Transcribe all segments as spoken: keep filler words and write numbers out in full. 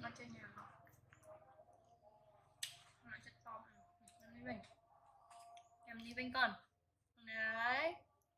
ở trên nhà nó chất to em đi bình em đi bình con đấy.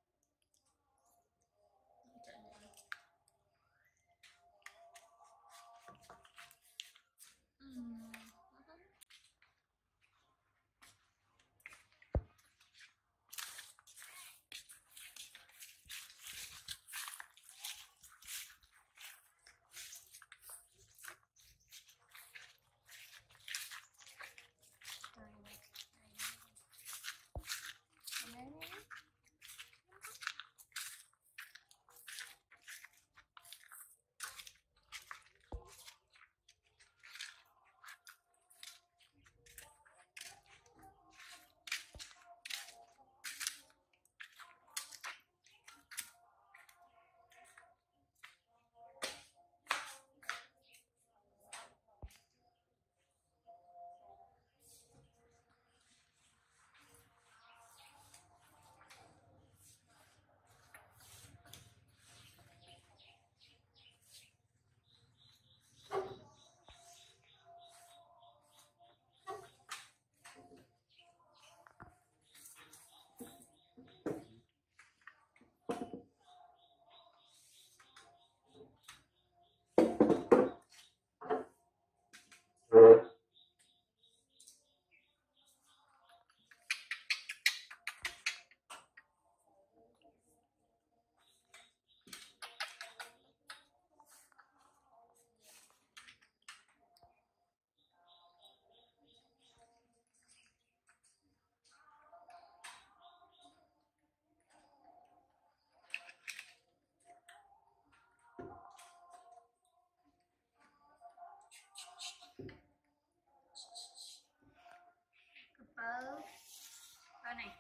Bơ con này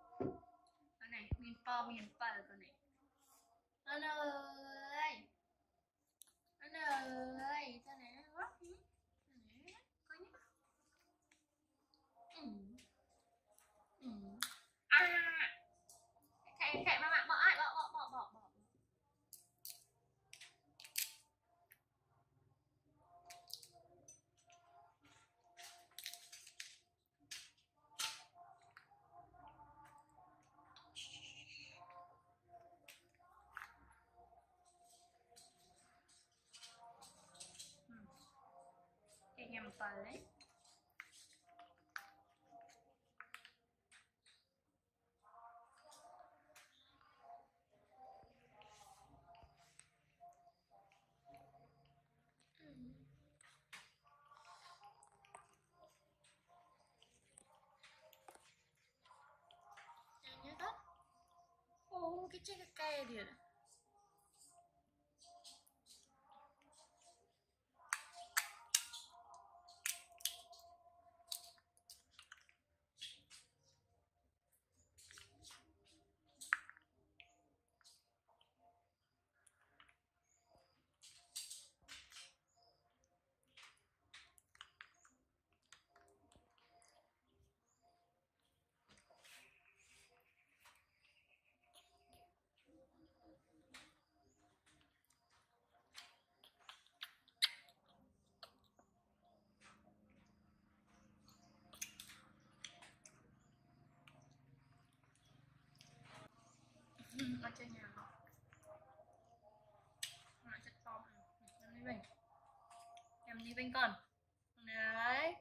con này miền po miền bơ con này con ơi con ơi con này quá con này coi nhá. Ừ. Ừ. À chạy chạy mà bạn bỏ ai bỏ bỏ bỏ bỏ bỏ cái nhầm phần đấy. Nhớ đó. Ô cái chiếc cây kìa. Ở trên nhà nó chất to em đi bình em đi bình con đấy.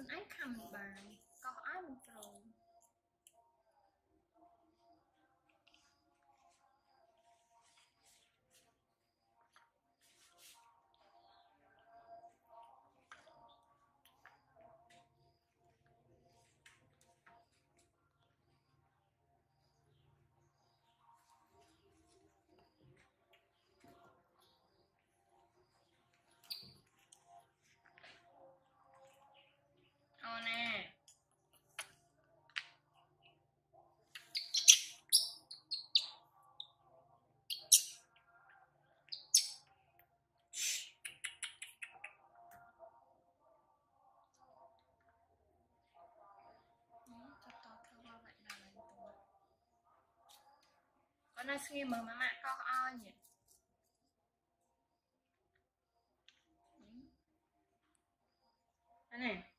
ខ្លួនឯងខំមិនបានកោះឲ្យមិនព្រមអូនណាcon nó nghe mà mà mẹ con ơi nhỉ đây này